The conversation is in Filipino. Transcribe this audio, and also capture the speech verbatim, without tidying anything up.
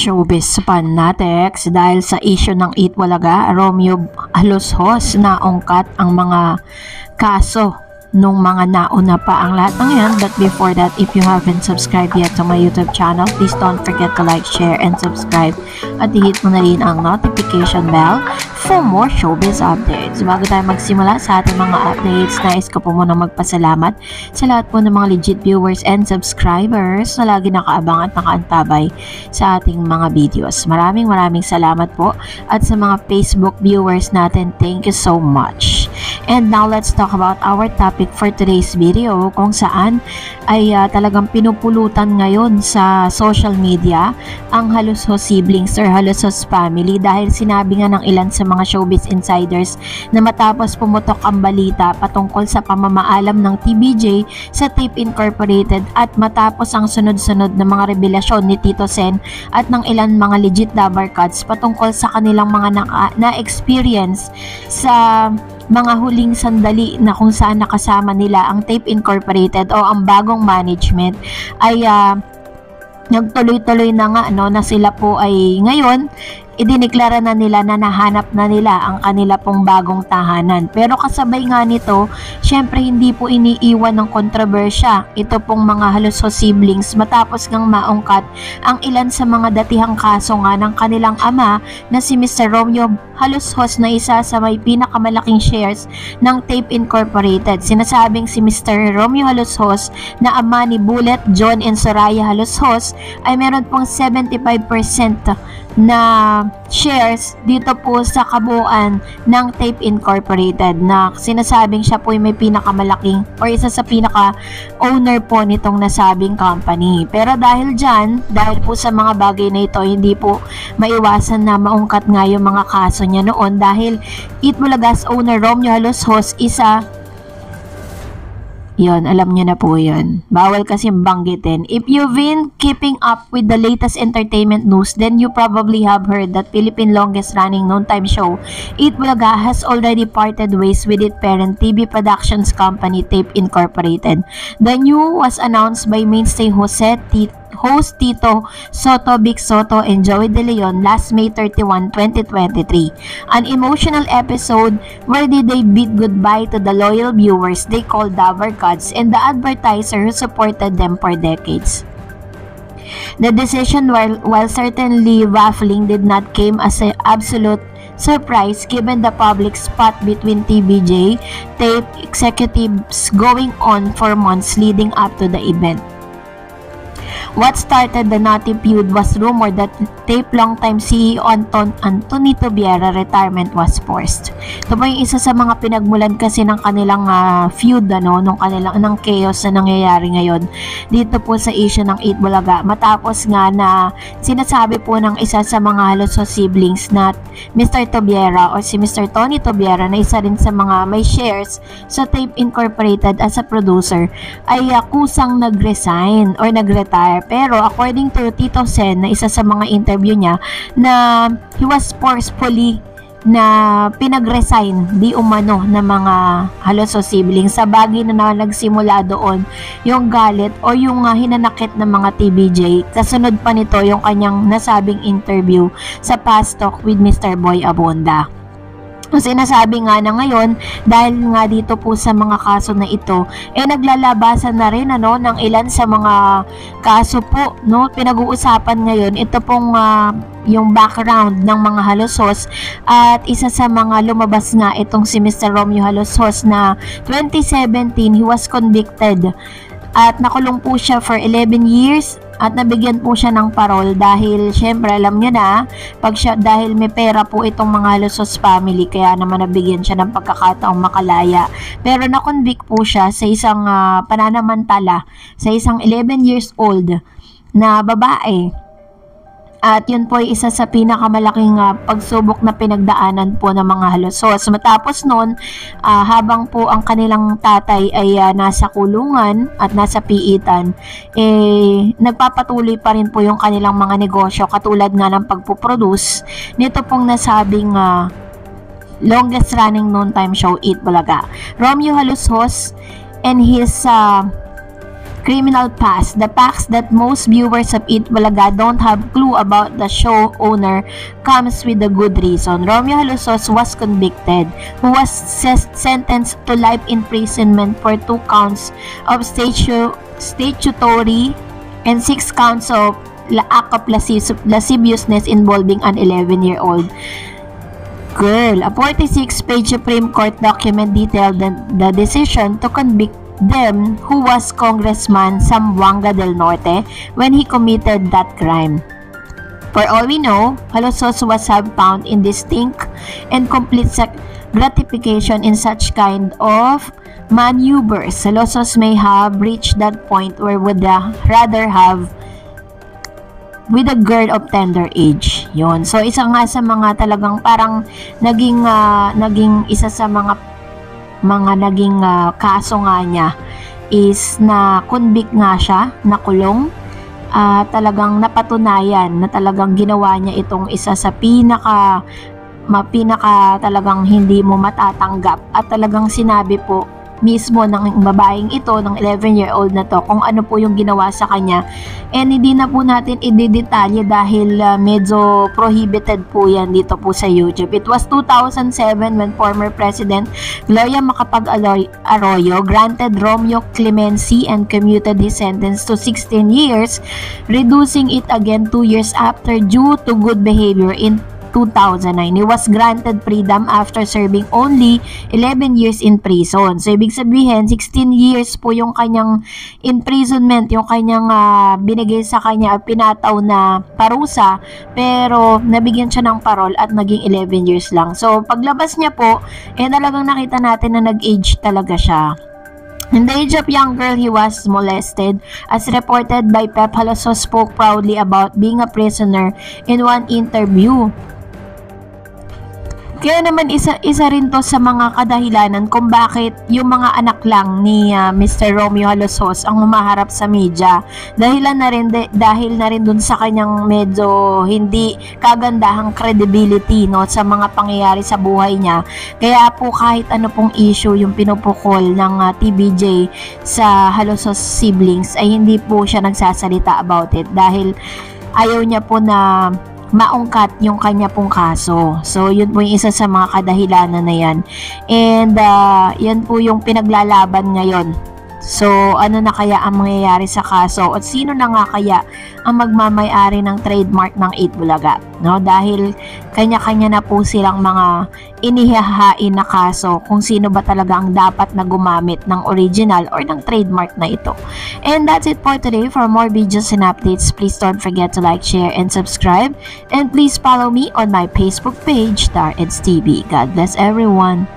showbiz fanatics dahil sa issue ng Eat Bulaga, Romeo Aloshos na ungkat ang mga kaso nung mga nauna pa ang lahat ng yan. But before that, if you haven't subscribed yet to my YouTube channel, please don't forget to like, share, and subscribe at i-hit mo na rin ang notification bell for more showbiz updates. Bago tayo magsimula sa ating mga updates, nais ko po muna magpasalamat sa lahat po ng mga legit viewers and subscribers na lagi nakaabang at nakaantabay sa ating mga videos. Maraming maraming salamat po, at sa mga Facebook viewers natin, thank you so much. And now let's talk about our topic for today's video, kung saan ay uh, talagang pinupulutan ngayon sa social media ang Aloshos siblings or Aloshos family dahil sinabi nga ng ilan sa mga showbiz insiders na matapos pumutok ang balita patungkol sa pamamaalam ng T B J sa Tape Incorporated at matapos ang sunod-sunod na mga revelasyon ni Tito Sen at ng ilan mga legit lover cuts patungkol sa kanilang mga na-experience sa mga huling sandali na kung saan nakasama nila ang Tape Incorporated o ang bagong management, ay uh, nagtuloy-tuloy na nga no, na sila po ay ngayon idineklara na nila na nahanap na nila ang kanila pong bagong tahanan. Pero kasabay nga nito, syempre hindi po iniiwan ng kontrobersya ito pong mga Aloshos siblings matapos ngang maungkat ang ilan sa mga datihang kaso nga ng kanilang ama na si Mister Romeo Aloshos na isa sa may pinakamalaking shares ng Tape Incorporated. Sinasabing si Mister Romeo Aloshos na ama ni Bullet, John, and Soraya Aloshos ay meron pong seventy-five percent na shares dito po sa kabuuan ng Tape Incorporated, na sinasabing siya po ay may pinakamalaking or isa sa pinaka-owner po nitong nasabing company. Pero dahil dyan, dahil po sa mga bagay na ito, hindi po maiwasan na maungkat nga yung mga kaso niya noon dahil Eat Bulaga's owner Romeo Aloshos isa yon, alam nyo na po yun. Bawal kasi banggitin. If you've been keeping up with the latest entertainment news, then you probably have heard that Philippine longest running noontime show, Eat Bulaga, has already parted ways with its parent T V productions company, Tape Incorporated. The news was announced by mainstay Jose T host Tito Soto, Big Soto, and Joey De Leon last May thirty-first, twenty twenty-three. An emotional episode where they bid goodbye to the loyal viewers they called Lover Gods and the advertiser who supported them for decades. The decision, while, while certainly baffling, did not come as an absolute surprise given the public spot between T V J Tape executives going on for months leading up to the event. What started the naughty feud was rumor that Tape longtime C E O Anton Anthony Tobiera retirement was forced. Ito po yung isa sa mga pinagmulan kasi ng kanilang uh, feud, ano, nung kanilang ng chaos na nangyayari ngayon dito po sa issue ng Eat Bulaga. Matapos nga na sinasabi po ng isa sa mga Aloshos siblings na Mister Tobiera or si Mister Tony Tobiera na isa rin sa mga may shares sa Tape Incorporated as a producer ay uh, kusang nag-resign or nag-retire. Pero according to Tito Sen na isa sa mga interview niya na he was forcefully na pinag-resign di umano ng mga Aloshos siblings sa bagay na nagsimula doon yung galit o yung uh, hinanakit ng mga T V J. Kasunod pa nito yung kanyang nasabing interview sa Past Talk with Mister Boy Abonda. Sinasabi nga na ngayon dahil nga dito po sa mga kaso na ito eh naglalabasan na rin ano ng ilan sa mga kaso po, no, pinag-uusapan ngayon ito pong uh, yung background ng mga Aloshos, at isa sa mga lumabas nga itong si Mister Romeo Aloshos na twenty seventeen he was convicted at nakulong po siya for eleven years at nabigyan po siya ng parol dahil syempre alam niyo na pag siya, dahil may pera po itong mga Aloshos family, kaya naman nabigyan siya ng pagkakataong makalaya. Pero na-convict po siya sa isang uh, pananamantala sa isang eleven years old na babae. At yun po ay isa sa pinakamalaking uh, pagsubok na pinagdaanan po ng mga Aloshos. Matapos nun, uh, habang po ang kanilang tatay ay uh, nasa kulungan at nasa piitan, eh, nagpapatuloy pa rin po yung kanilang mga negosyo katulad nga ng pagpuproduce nito pong nasabing uh, longest running noontime show, Eat Bulaga. Romeo Aloshos and his uh, criminal past. The facts that most viewers of Eat Bulaga don't have clue about the show owner comes with a good reason. Romeo Halosos was convicted, who was sentenced to life imprisonment for two counts of statu statutory and six counts of act of lasciviousness involving an eleven-year-old girl. A forty-six page Supreme Court document detailed the, the decision to convict them, who was Congressman Zamboanga del Norte, when he committed that crime. For all we know, Halosos was have found in distinct and complete gratification in such kind of maneuvers. Halosos may have reached that point where would uh, rather have with a girl of tender age. Yon. So isa nga sa mga talagang parang naging uh, naging isa sa mga mga naging uh, kaso nga niya is na convict nga siya, nakulong, uh, talagang napatunayan na talagang ginawa niya itong isa sa pinaka ma, pinaka talagang hindi mo matatanggap, at talagang sinabi po mismo ng babaeng ito, ng eleven year old na to, kung ano po yung ginawa sa kanya, and hindi na po natin i-detalye dahil uh, medyo prohibited po yan dito po sa YouTube. It was two thousand seven when former President Gloria Macapagal-Arroyo granted Romeo clemency and commuted his sentence to sixteen years, reducing it again two years after due to good behavior in two thousand nine. He was granted freedom after serving only eleven years in prison. So, ibig sabihin, sixteen years po yung kanyang imprisonment, yung kanyang uh, binigay sa kanya at pinataw na parusa, pero nabigyan siya ng parol at naging eleven years lang. So, paglabas niya po, eh talagang nakita natin na nag-age talaga siya. In the age of young girl, he was molested. As reported by Pep, Halosos spoke proudly about being a prisoner in one interview. Kaya naman isa, isa rin to sa mga kadahilanan kung bakit yung mga anak lang ni uh, Mister Romeo Halosos ang humaharap sa media. Dahilan na rin, de, dahil na rin dun sa kanyang medyo hindi kagandahang credibility, no, sa mga pangyayari sa buhay niya. Kaya po kahit ano pong issue yung pinupukol ng uh, T V J sa Halosos siblings ay hindi po siya nagsasalita about it dahil ayaw niya po na maungkat yung kanya pong kaso. So, yun po yung isa sa mga kadahilanan na yan. And, uh, yan po yung pinaglalaban ngayon. So, ano na kaya ang mangyayari sa kaso? At sino na nga kaya ang magmamay-ari ng trademark ng Eat Bulaga? No? Dahil kanya-kanya na po silang mga inihahain na kaso kung sino ba talaga ang dapat na gumamit ng original or ng trademark na ito. And that's it for today. For more videos and updates, please don't forget to like, share, and subscribe. And please follow me on my Facebook page, Star Eds T V. God bless everyone.